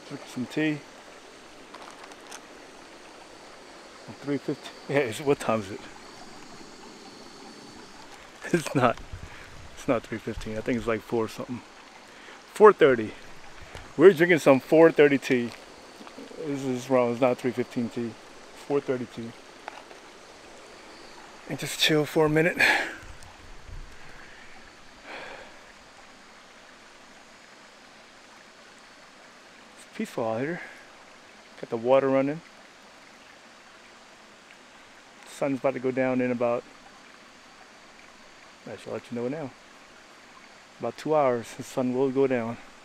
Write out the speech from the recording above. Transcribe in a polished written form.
Drink some tea. 3:50. Yeah, what time is it? It's not 3:15. I think it's like 4 something. 4:30. We're drinking some 4:30 tea. This is wrong. It's not 3:15 tea. 4:30 tea. And just chill for a minute. It's peaceful out here. Got the water running. The sun's about to go down in about, I shall let you know now. About 2 hours, the sun will go down.